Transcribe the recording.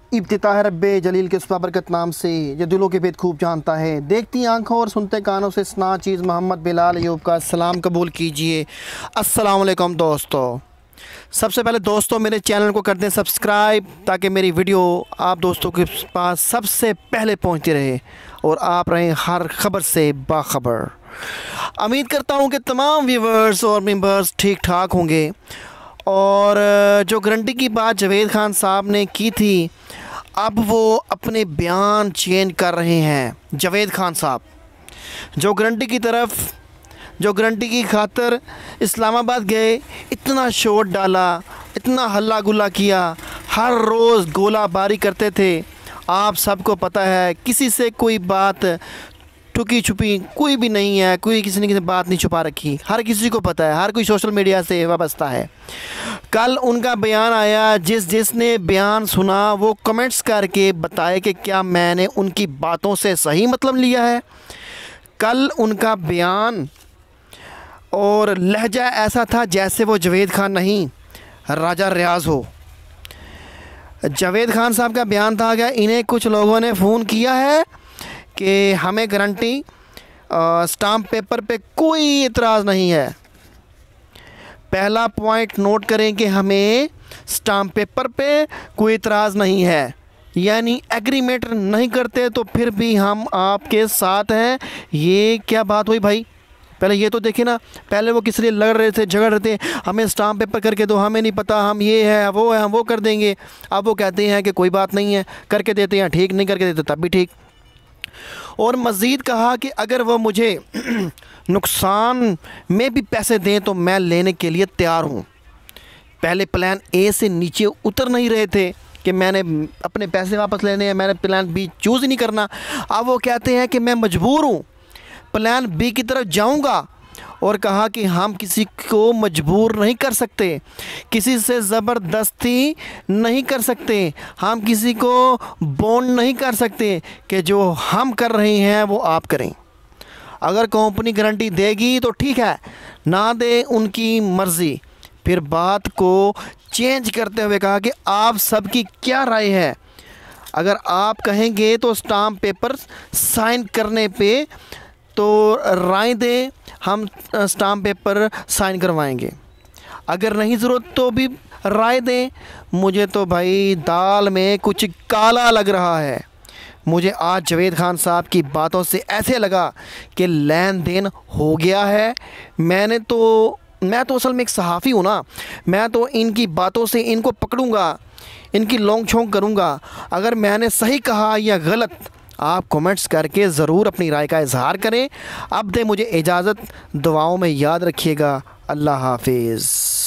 इब्तिदा है रब्बे जलील के सुबह बरकत नाम से, ये दिलों के भेद खूब जानता है। देखती आंखों और सुनते कानों से इस्ना चीज़ मोहम्मद बिलाल अयूब का सलाम कबूल कीजिए। अस्सलाम वालेकुम दोस्तों। सबसे पहले दोस्तों मेरे चैनल को कर दें सब्सक्राइब, ताकि मेरी वीडियो आप दोस्तों के पास सबसे पहले पहुंचती रहे और आप रहें हर खबर से बाखबर। उम्मीद करता हूं कि तमाम व्यूवर्स और मेंबर्स ठीक ठाक होंगे। और जो गारंटी की बात जावेद खान साहब ने की थी, अब वो अपने बयान चेंज कर रहे हैं। जावेद खान साहब जो गारंटी की खातर इस्लामाबाद गए, इतना शोर डाला, इतना हल्ला गुल्ला किया, हर रोज़ गोलाबारी करते थे। आप सबको पता है किसी से कोई बात टुकी छुपी कोई भी नहीं है, कोई किसी ने किसी बात नहीं छुपा रखी, हर किसी को पता है, हर कोई सोशल मीडिया से वाबस्ता है। कल उनका बयान आया, जिसने बयान सुना वो कमेंट्स करके बताए कि क्या मैंने उनकी बातों से सही मतलब लिया है। कल उनका बयान और लहजा ऐसा था जैसे वो जावेद खान नहीं राजा रियाज हो। जावेद खान साहब का बयान था कि इन्हें कुछ लोगों ने फ़ोन किया है कि हमें गारंटी स्टाम्प पेपर पे कोई इतराज़ नहीं है। पहला पॉइंट नोट करें कि हमें स्टाम्प पेपर पे कोई इतराज़ नहीं है, यानी एग्रीमेंट नहीं करते तो फिर भी हम आपके साथ हैं। ये क्या बात हुई भाई? पहले ये तो देखे ना, पहले वो किस लिए लड़ रहे थे, झगड़ रहे थे, हमें स्टाम्प पेपर करके दो, हमें नहीं पता, हम ये है वो है, हम वो कर देंगे। अब वो कहते हैं कि कोई बात नहीं है, करके देते हैं, ठीक नहीं करके देते तब भी ठीक। और मज़ीद कहा कि अगर वो मुझे नुकसान में भी पैसे दें तो मैं लेने के लिए तैयार हूँ। पहले प्लान ए से नीचे उतर नहीं रहे थे कि मैंने अपने पैसे वापस लेने हैं, मैंने प्लान बी चूज़ ही नहीं करना। अब वो कहते हैं कि मैं मजबूर हूँ, प्लान बी की तरफ जाऊँगा। और कहा कि हम किसी को मजबूर नहीं कर सकते, किसी से ज़बरदस्ती नहीं कर सकते, हम किसी को बॉन्ड नहीं कर सकते कि जो हम कर रहे हैं वो आप करें। अगर कंपनी गारंटी देगी तो ठीक है, ना दे उनकी मर्ज़ी। फिर बात को चेंज करते हुए कहा कि आप सबकी क्या राय है। अगर आप कहेंगे तो स्टाम्प पेपर साइन करने पे तो राय दें, हम स्टाम्प पेपर साइन करवाएंगे। अगर नहीं ज़रूरत तो भी राय दें। मुझे तो भाई दाल में कुछ काला लग रहा है। मुझे आज जावेद खान साहब की बातों से ऐसे लगा कि लेन देन हो गया है। मैं तो असल में एक सहाफ़ी हूँ ना, मैं तो इनकी बातों से इनको पकड़ूँगा, इनकी लौंग छोंग करूँगा। अगर मैंने सही कहा या गलत, आप कमेंट्स करके ज़रूर अपनी राय का इजहार करें। अब दे मुझे इजाज़त, दुआओं में याद रखिएगा। अल्लाह हाफिज़।